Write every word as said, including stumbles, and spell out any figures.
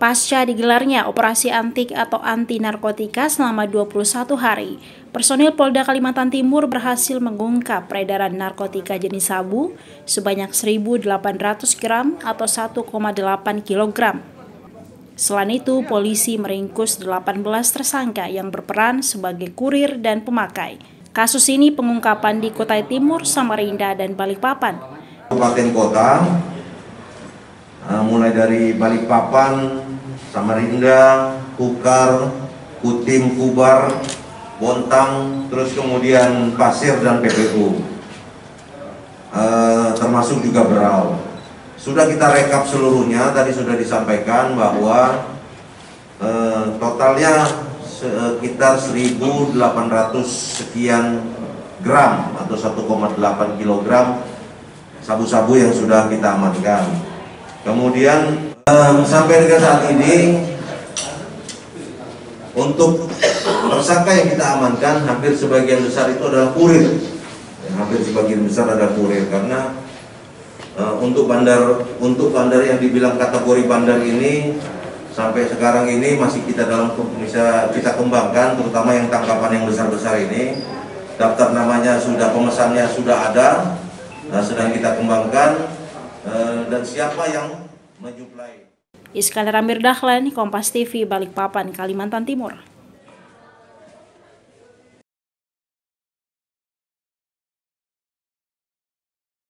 Pasca digelarnya operasi antik atau anti narkotika selama dua puluh satu hari, personil Polda Kalimantan Timur berhasil mengungkap peredaran narkotika jenis sabu sebanyak seribu delapan ratus gram atau satu koma delapan kilogram. Selain itu, polisi meringkus delapan belas tersangka yang berperan sebagai kurir dan pemakai. Kasus ini pengungkapan di Kutai Timur, Samarinda, dan Balikpapan. Kabupaten kota, mulai dari Balikpapan, Samarinda, Kukar, Kutim, Kubar, Bontang, terus kemudian Pasir dan P P U, e, termasuk juga Berau. Sudah kita rekap seluruhnya, tadi sudah disampaikan bahwa e, totalnya sekitar seribu delapan ratus sekian gram atau satu koma delapan kilogram sabu-sabu yang sudah kita amankan. Kemudian Um, sampai dengan saat ini untuk tersangka yang kita amankan hampir sebagian besar itu adalah kurir, ya, hampir sebagian besar adalah kurir karena uh, untuk bandar untuk bandar yang dibilang kategori bandar ini sampai sekarang ini masih kita dalam bisa kita kembangkan, terutama yang tangkapan yang besar-besar ini. Daftar namanya sudah, pemesannya sudah ada, nah, sedang kita kembangkan uh, dan siapa yang menjuplai. Iskandar Amir Dahlan, Kompas T V, Balikpapan, Kalimantan Timur.